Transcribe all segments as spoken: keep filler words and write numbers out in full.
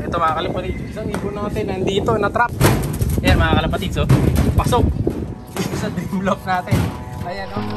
Ito mga kalapatids, isang ibon natin nandito, na-trap. Ayan mga kalapatids, oh. Pasok sa dream lock natin. Ayan, oh.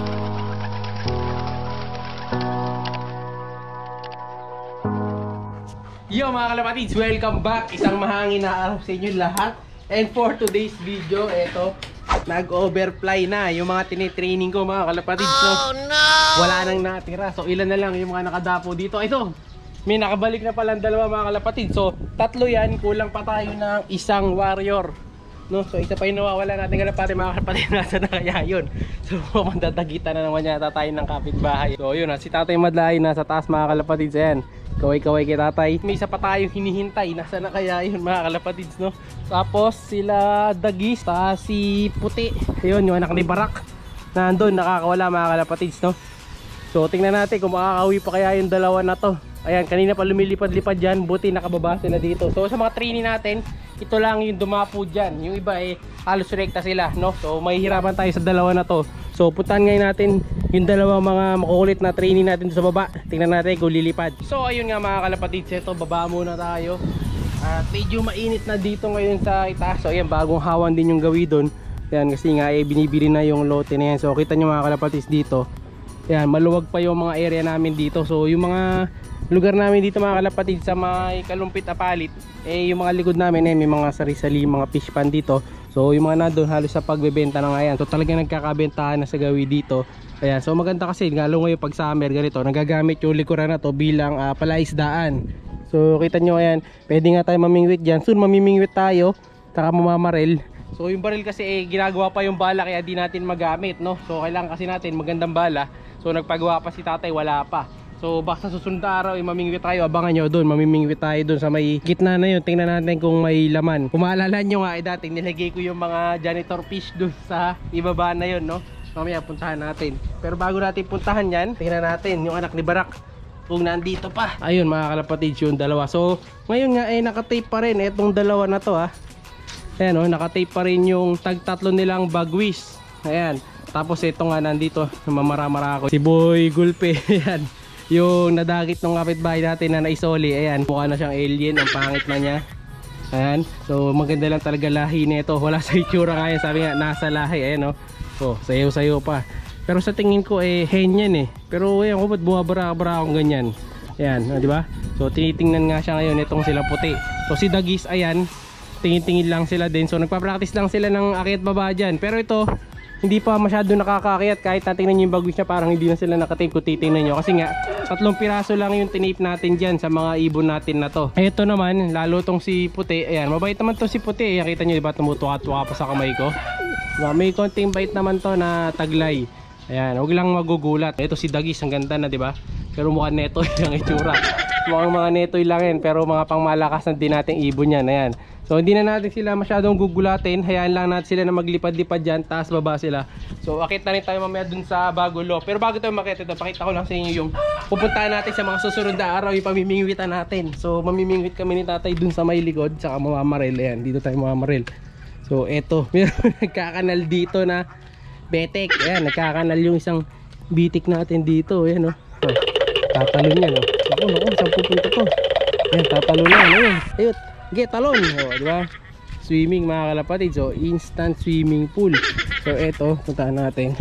Yo mga kalapatids, welcome back. Isang mahangin na araw sa inyo lahat. And for today's video, eto, nag-overfly na yung mga tinitraining ko mga kalapatids, no? Oh, no! Wala nang natira. So ilan na lang yung mga nakadapo dito. Ito, may nakabalik na palang dalawa mga kalapatids. So tatlo yan, kulang pa tayo ng isang warrior, no? So isa pa yung nawawala natin kalapati mga kalapatids. Nasa na kaya yun? So mandadagitan na naman yata tayo ng kapitbahay. So yun, si Tatay Madlay nasa taas mga kalapatids. Ayan, kaway-kaway kay Tatay. May isa pa tayong hinihintay. Nasa na kaya yun mga kalapatids, no? Tapos sila Dagis, ta si Puti. Ayun, yung anak ni Barak. Nandun, nakakawala mga kalapatids, no? So tingnan natin kung makakauwi pa kaya yung dalawa na to. Ayan, kanina pa lumilipad-lipad dyan. Buti nakababa sila dito. So sa mga training natin, ito lang yung dumapo dyan. Yung iba eh, halos rekta sila, no? So mahihirapan tayo sa dalawa na to. So puntahan ngayon natin yung dalawang mga makukulit na training natin sa baba. Tingnan natin kung lilipad. So ayun nga mga kalapatids, ito baba muna tayo. At medyo mainit na dito ngayon sa itaas. So ayan, bagong hawan din yung gawi doon. Ayan, kasi nga eh, binibili na yung lote na yan. So kita nyo mga kalapatids dito. Ayan, maluwag pa yung mga area namin dito. So yung mga lugar namin dito mga kalapatids sa may Kalumpit Apalit, eh yung mga likod namin eh may mga sari-sali, mga fish pan dito. So yung mga nandun halos sa pagbebenta na nga yan. So talagang nagkakabentahan na sa gawi dito. Ayan, so maganda kasi lalo ngayon pag summer ganito, nagagamit yung likuran na to bilang uh, palaisdaan. So kita nyo, ayan, pwede nga tayo mamingwit dyan. Soon mamimingwit tayo, saka mamamarel. So yung baril kasi eh, ginagawa pa yung bala kaya di natin magamit, no? So kailangan kasi natin magandang bala. So nagpagawa pa si Tatay, wala pa. So basta susunod na araw eh, mamingwit tayo. Abangan nyo doon, mamimingwit tayo doon sa may gitna na yun. Tingnan natin kung may laman. Kung maalala nyo nga eh, dating nilagay ko yung mga janitor fish doon sa ibaba na yun, no? Mamaya puntahan natin. Pero bago natin puntahan yan, tingnan natin yung anak ni Barak kung nandito pa. Ayun mga kalapatids, yung dalawa. So ngayon nga eh nakatape pa rin itong dalawa na to, ha. Ayan, oh, nakatape pa rin yung tag tatlo nilang bagwis. Ayan. Tapos ito nga nandito, mamaramara ako, si Boy Gulpe. Ayan, yung nadagit ng kapitbahay natin na naisoli. Ayan, mukha na siyang alien, ang pangit na niya. Ayan, so maganda lang talaga lahi nito. Wala sa itsura nga yan, sabi nga nasa lahi. Ayan, oh, so sayo-sayo pa. Pero sa tingin ko eh hen yan eh. Pero ayan ko, ba't bumabara-bara akong ganyan. Ayan, oh, di ba? So tinitingnan nga siya ngayon itong sila Puti. So si Dagis, ayan, tingin-tingin lang sila din. So nagpa-practice lang sila ng akyat baba dyan. Pero ito, hindi pa masyado nakakaakyat. Kahit natingnan nyo yung bagwis niya, parang hindi na sila nakatape kung titingnan nyo. Kasi nga, tatlong piraso lang yung tinape natin dyan sa mga ibon natin na to. Ito naman, lalo tong si Puti. Ayan, mabait naman to si Puti. Ayan, kita nyo diba, tumutuka-tuka pa sa kamay ko. Diba, may konting bait naman to na taglay. Ayan, huwag lang magugulat. Ito si Dagis, ang ganda na diba. Pero mukhang netoy lang itsura. Mukhang mga netoy lang yan, pero mga pangmalakas na din natin ibon yan. Ayan. So hindi na natin sila masyadong gugulatin. Hayaan lang natin sila na maglipad-lipad dyan. Taas baba sila. So akit na rin tayo mamaya dun sa Bagulo. Pero bago tayo makita ito, pakita ko lang sa inyo yung pupuntahan natin sa mga susunod na araw, yung pamimingwitan natin. So mamimingwit kami ni Tatay dun sa may likod, saka mamamarel. Ayan, dito tayo mamamarel. So eto, meron nagkakanal dito na betek. Ayan, nagkakanal yung isang bitik natin dito. Ayan, oh, oh, tatalon yan, oh. Naku, naku, saan pupunta to? Ayan, tatalon yan. Ayun, ayun, get talon, oh, diba? Swimming mga kalapatids. So instant swimming pool. So eto, puntahan natin.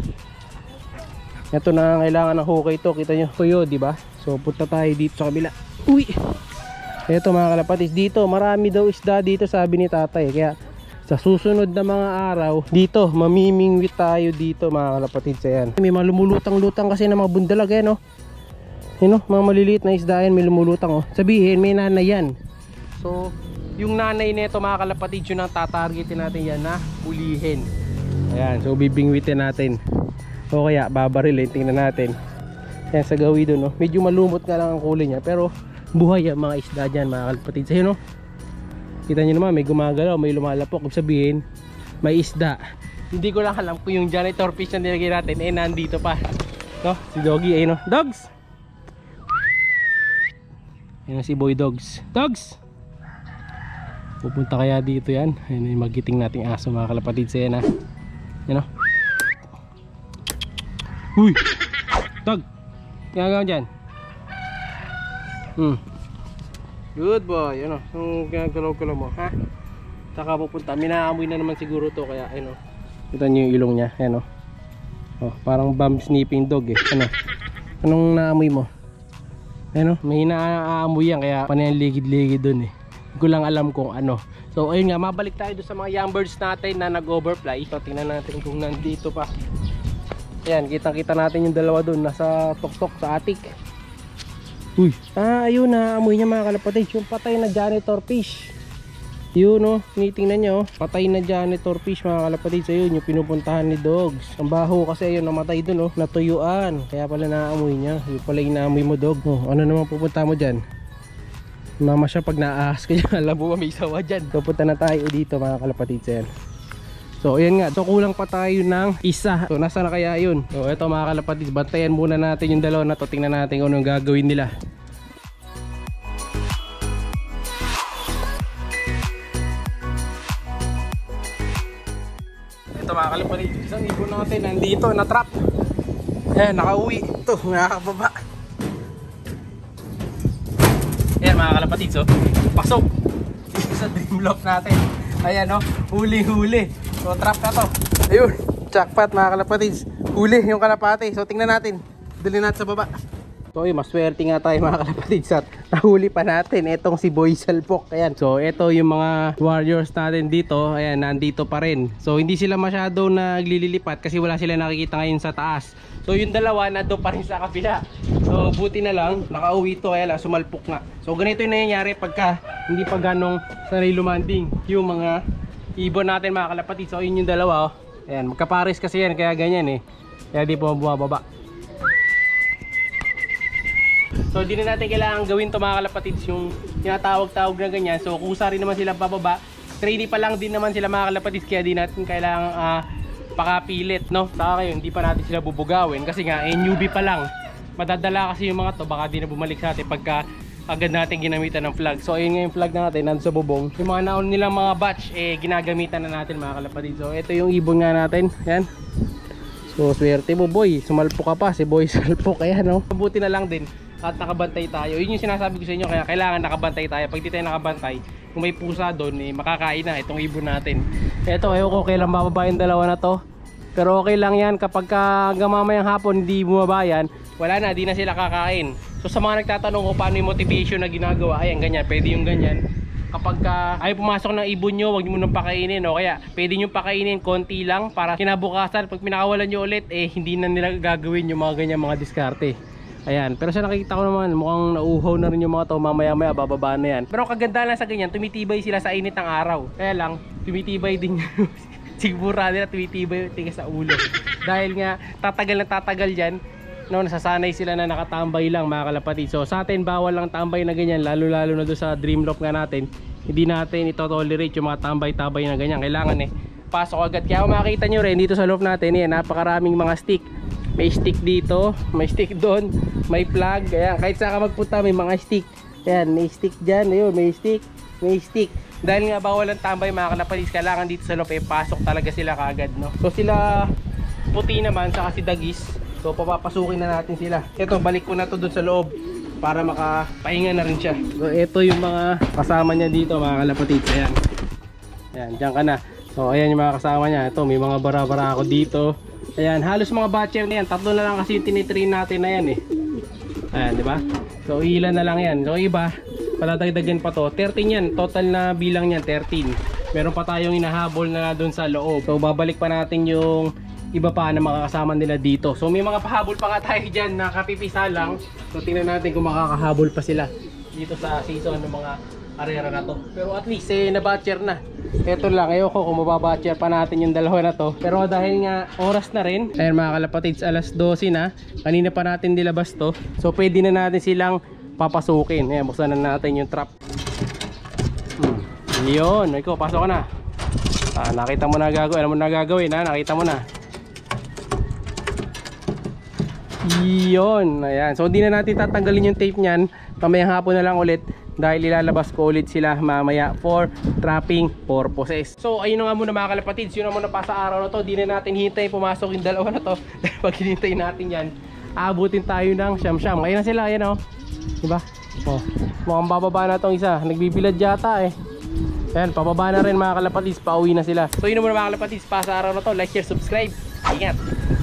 Ito na kailangan ng hukay to. Kita nyo, tuyo, diba? So punta tayo dito sa kabila. Uy! Eto mga kalapatids, dito marami daw isda dito, sabi ni Tatay. Kaya sa susunod na mga araw, dito mamimingwit tayo dito mga kalapatids. Ayan, may mga lumulutang-lutang kasi na mga bundalag. Ayan, oh, yun, oh, mga maliliit na isda yan, may lumulutang, oh. Sabihin may nanay yan. So yung nanay nito mga kalapatids, yun ang tatargetin natin yan na hulihin. Ayan, so bibingwitin natin. O kaya babarilin, tingnan natin. Ayan, sa gawi doon, oh, medyo malumot nga lang ang kulay niya, pero buhay ang mga isda dyan mga kalapatids. Ayun, oh, kita nyo naman, may gumagalaw, may lumalapok. Kung sabihin may isda. Hindi ko lang alam kung yung janitor fish na nilagay natin eh nandito pa, no? Si Doggy, ayun, oh, Dogs! Ayun si Boy Dogs. Dogs! Pupunta kaya dito yan. Ayun yung magiting nating aso mga kalapatids. Ayan, ha. Yan, o. Uy! Dog! Ginagawa dyan. Hmm. Good boy. Ano? Yung ginagalaw-galaw mo, ha? Saka pupunta. Minaamoy na naman siguro to. Kaya, ano. Kita nyo yung ilong niya. Ano. Oh, parang bum sniffing dog eh. Ano? Anong naamoy mo? Ano? May naaamoy yan. Kaya panaligid-ligid dun eh. Hindi ko lang alam kung ano. So, ayun nga. Mabalik tayo doon sa mga young birds natin na nag-overfly. So, tingnan natin kung nandito pa. Ayan, kitang-kita natin yung dalawa dun. Nasa tuktok sa attic. Uy, ah ayun na, amoy niya mga kalapatid, yung patay na janitor fish. Yun o, oh, tinitingnan niya oh, patay na janitor fish mga kalapatid. So yun, yung pinupuntahan ni Dogs. Ang baho kasi ayun, namatay dun oh, natuyuan. Kaya pala naamoy niya, yung pala yung naamoy mo Dog. Oh, ano naman pupunta mo dyan? Mama siya pag naahas ka dyan, alam mo ba may sawa dyan. So punta na tayo dito mga kalapatid. So, yan. So ayan nga, so kulang pa tayo ng isa. So nasa na kaya yun? So eto mga kalapatid, bantayan muna natin yung dalawa na to. Tingnan natin kung anong gagawin nila. Ito mga kalapatid, isang ibon natin nandito, na-trap. Ayan, nakauwi. Ito, nakakababa. Ayan mga kalapatid, so pasok dito sa dream loft natin. Ayan o, oh, huli-huli. So trap na to. Ayun, jackpot mga kalapatids. Huli yung kalapati. So tingnan natin, dali natin sa baba. So ayun, maswerte nga tayo mga kalapatids at nahuli pa natin itong si Boy Salpok. Ayan, so ito yung mga warriors natin dito. Ayan, nandito pa rin. So hindi sila masyado naglililipat kasi wala sila nakikita ngayon sa taas. So yung dalawa nando pa rin sa kabila. So buti na lang, nakauwi to. Ayan, sumalpok nga. So ganito yung nangyayari pagka hindi pa ganong sanay lumanding yung mga ibon natin mga kalapatid. So yun yung dalawa oh. Ayan, magkapares kasi yan kaya ganyan eh. Kaya di po bumababa. So di na natin kailangan gawin to mga kalapatids, yung tinatawag-tawag na ganyan. So kusa rin naman sila bababa. Trainee pa lang din naman sila mga kalapatids, kaya di natin kailangan uh, pakapilit no. Saka kayo, hindi pa natin sila bubugawin kasi nga eh, newbie pa lang. Madadala kasi yung mga to, baka di na bumalik sa atin pagka agad natin ginamitan ng flag. So ayun nga yung flag natin nandun sa bubong. Yung mga naon nilang mga batch eh ginagamitan na natin mga kalapatid. So ito yung ibon nga natin. Yan. So swerte mo boy, sumalpok ka pa si Boy Salpok. Ayan no. Mabuti na lang din at nakabantay tayo. Yun yung sinasabi ko sa inyo, kaya kailangan nakabantay tayo. Pag di tayo nakabantay, kung may pusa doon eh, makakain na itong ibon natin. Ito ayaw ko kailan bababa yung dalawa na to. Pero okay lang yan kapag ka hanggang mamayang hapon hindi bumaba yan, wala na, di na sila kakain. So sa mga nagtatanong ko paano yung motivation na ginagawa, ayan ganyan, pwede yung ganyan. Kapag ka ayaw pumasok ng ibon nyo, huwag nyo munang pakainin o kaya pwede nyo pakainin konti lang para kinabukasan pag pinakawalan nyo ulit eh hindi na nila gagawin yung mga ganyan mga diskarte. Ayan, pero sa nakikita ko naman mukhang nauuhaw na rin yung mga to, mamaya maya bababa na yan. Pero kaganda lang sa ganyan, tumitibay sila sa init ng araw. Kaya lang, tumitibay din sigura nila, tumitibay tingin sa ulo. Dahil nga tatagal na tatagal dyan, no, nasasanay sila na nakatambay lang mga kalapatid. So sa atin bawal lang tambay na ganyan, lalo lalo na doon sa dream loft nga natin. Hindi natin ito tolerate yung mga tambay-tambay na ganyan. Kailangan eh pasok agad. Kaya kung makikita nyo rin dito sa loft natin, yan, napakaraming mga stick. May stick dito, may stick doon, may plug. Ayan, kahit saan ka magpunta may mga stick. Ayan, may stick dyan, ayun, may stick, may stick. Dahil nga bawal ang tambay mga kalapatid, kailangan dito sa loft eh pasok talaga sila kaagad no. So sila puti naman saka si Dagis. So papapasukin na natin sila. Ito, balik ko na to doon sa loob para makapahinga na rin siya. So ito yung mga kasama niya dito mga kalapatid. Ayan. Ayan, dyan ka na. So ayan yung mga kasama niya. Ito, may mga bara-bara ako dito. Ayan, halos mga batcher na yan. Tatlo na lang kasi yung tinitrain natin na yan eh. Ayan, di ba? So ilan na lang yan. So iba, paladagdagan pa to. thirteen yan, total na bilang yan, thirteen. Meron pa tayong inahabol na doon sa loob. So babalik pa natin yung iba pa na makakasama nila dito. So may mga pahabol pa nga tayo dyan na kapipisa lang. So tingnan natin kung makakahabol pa sila dito sa season ng mga arera na to. Pero at least eh nabatcher na. Ito lang, ayoko kung mababatcher pa natin yung dalawa na to. Pero dahil nga oras na rin, ayan mga kalapatids, alas dose na. Kanina pa natin nilabas to. So pwede na natin silang papasukin. Ayan, buksan na natin yung trap. Hmm. Yun, ikaw, pasok ka na. Ah, nakita mo na gagawin. Alam mo na gagawin ha, nakita mo na. Yun, ayan. So hindi na natin tatanggalin yung tape nyan. Mamayang hapon na lang ulit dahil ilalabas ko ulit sila mamaya for trapping purposes. So ayun na nga muna mga kalapatids, yun na muna pa sa araw na to. Di na natin hintay pumasok yung dalawa na to. Dahil pag hinintay natin yan, aabutin tayo ng siyam-siyam. Ayun na sila, ayan o, diba? Oh, mukhang bababa na tong isa. Nagbibilad yata eh. Ayan, pababa na rin mga kalapatids. Pauwi na sila. So yun naman mga kalapatids. Pa sa araw na to. Like, share, subscribe. Ingat!